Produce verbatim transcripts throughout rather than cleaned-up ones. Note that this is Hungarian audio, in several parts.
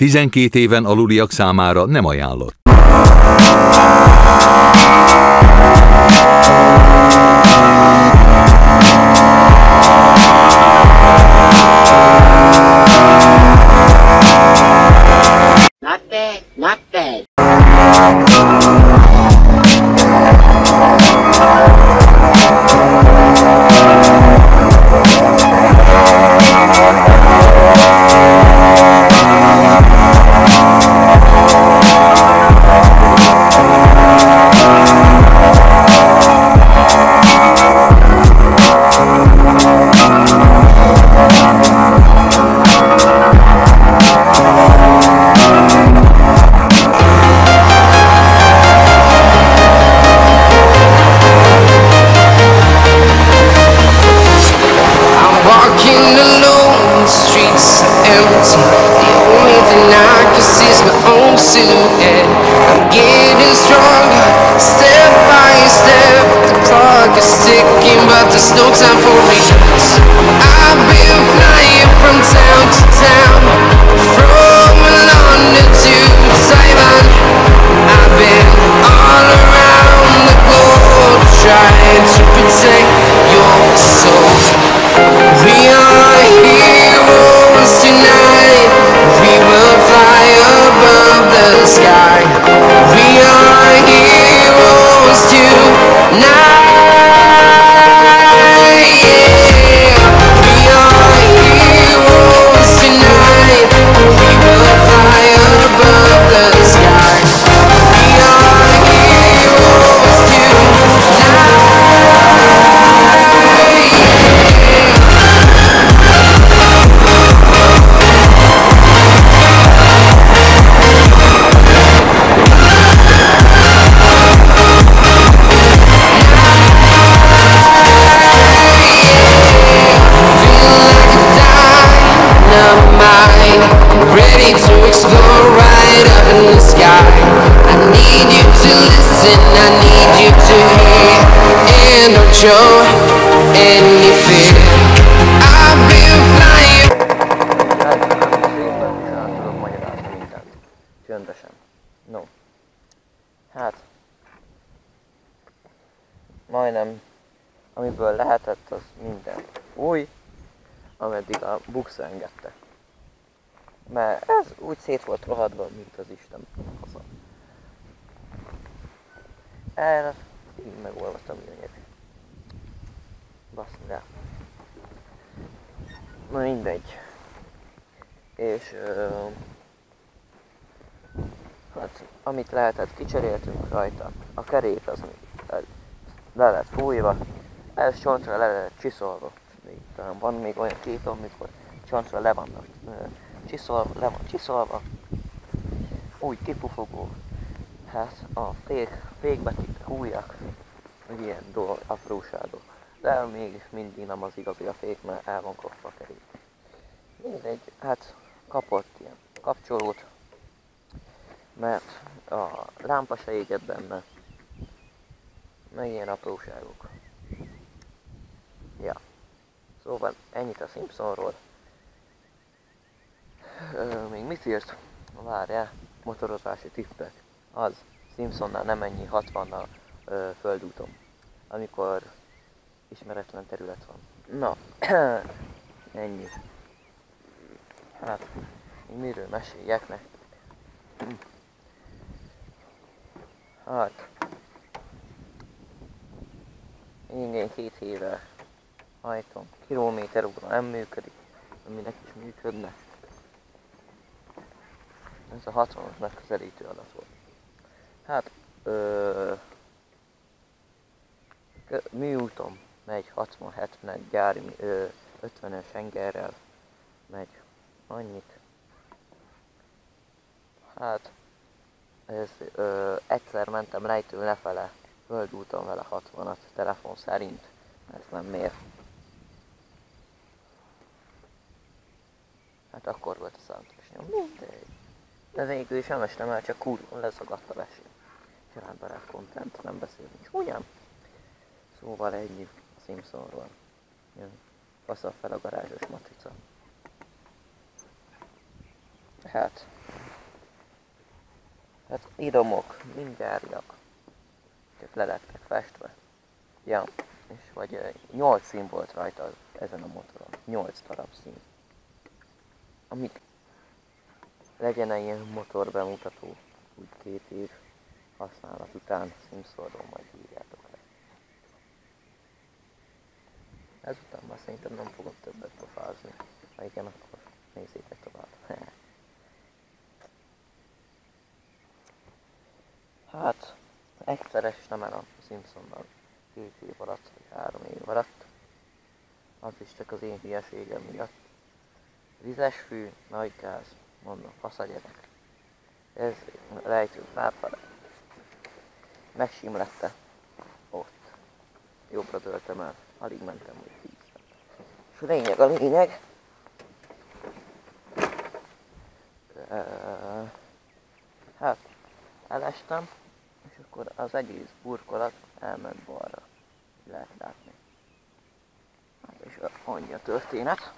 tizenkét éven aluliak számára nem ajánlott. Not bad, not bad. Silhouette. I'm getting stronger, step by step. The clock is ticking, but there's no time for regrets. I've been flying from town to town, from London to Taiwan. I've been all around the globe, trying to protect your soul. We are heroes tonight. We will fly above the sky. We are heroes tonight. Yeah. We are heroes tonight. We will fly above the sky. We are heroes tonight. Ready to explore right up in the sky. I need you to listen, I need you to hear, and don't show any fear. I've been flying. Tudom magyarázni mindent. Csöndesen. No. Hát. Majdnem, amiből lehetett, az minden új, ameddig a buksz engedte. Mert ez úgy szét volt rohadva, mint az Isten haza. Erre így megolvastam ilyenek. Baszni rá. Na mindegy. És uh, hát amit lehetett, kicseréltünk rajta. A kerék az le lett fújva, ez csontra le lett csiszolva. Talán van még olyan kép, amikor csontra le vannak uh, csiszol, le van csiszolva, úgy kipufogó, hát a fék, fékbetűk, hújak, ilyen dolog, apróságok, de még mindig nem az igazi a fék, mert el van kopva a kerék. Mindegy, hát kapott ilyen kapcsolót, mert a lámpa se égett benne, meg ilyen apróságok. Ja, szóval ennyit a Simpsonról. Ö, még mit írt? Várjál, motorozási tippek. Az, Simpsonnál nem ennyi hatvannal ö, földúton, amikor ismeretlen terület van. Na, ennyi. Hát, miről meséljek nektek? Hát, igen, két éve hajtom, kilométer óra nem működik, aminek is működne. Ez a hatvanas megközelítő adat volt. Hát, ö, műúton megy hatvan-hetven gyári ö, ötvenes hengerrel megy annyit. Hát, ez, ö, egyszer mentem Rejtőn lefele, földúton vele hatvanat, telefon szerint, ez nem mér. Hát akkor volt a számítos nyom, mindegy. De végül is nem estem el, csak kurva leszagadt a vesély. Családbarát content, nem beszélünk csúnyán. Szóval ennyi a Simpsonról. Faszal fel a garázsos matrica. Hát, hát idomok mindjárt csak le lettek festve. Ja, és vagy nyolc szín volt rajta ezen a motoron. nyolc darab szín. Amit legyen ilyen motor bemutató, úgy két év használat után színszóról majd írjátok le. Ezután már szerintem nem fogok többet pofázni. Ha igen, akkor nézzétek tovább. Hát, egyszeres nem el a Simpsonnal két év alatt, vagy három év alatt. Az is csak az én hülyeségem miatt. Vizes fű, nagy gáz, mondom, fasz a gyerek. Ez rejtő lábfele. Megsimlette. Ott. Jobbra döltem el. Alig mentem, hogy tízre. És a lényeg a lényeg. Uh, hát, elestem, és akkor az egész burkolat elment balra. Lehet látni. Hát és annyi a történet.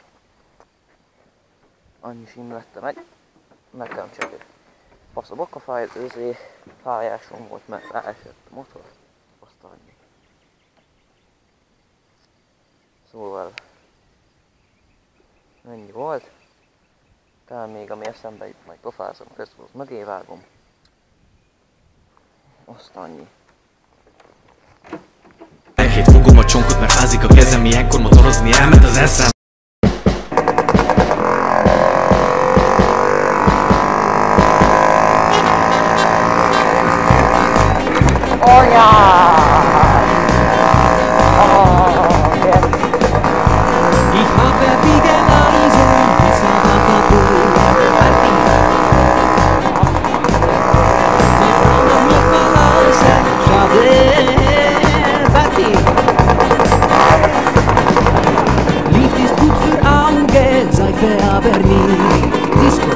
Annyi simlette meg. Nekem csak egy faszobok a fájlőzé pályásom volt, mert ráesett a motor. Azt annyi. Szóval ennyi volt. Talán még ami eszembe jut, majd pofázom, közben mögévágom. Azt annyi. Elhét fogom a csonkot, mert fázik a kezem, ilyenkor motorozni elment az eszem. Liefde ist gut für Augen, sei für aber nie.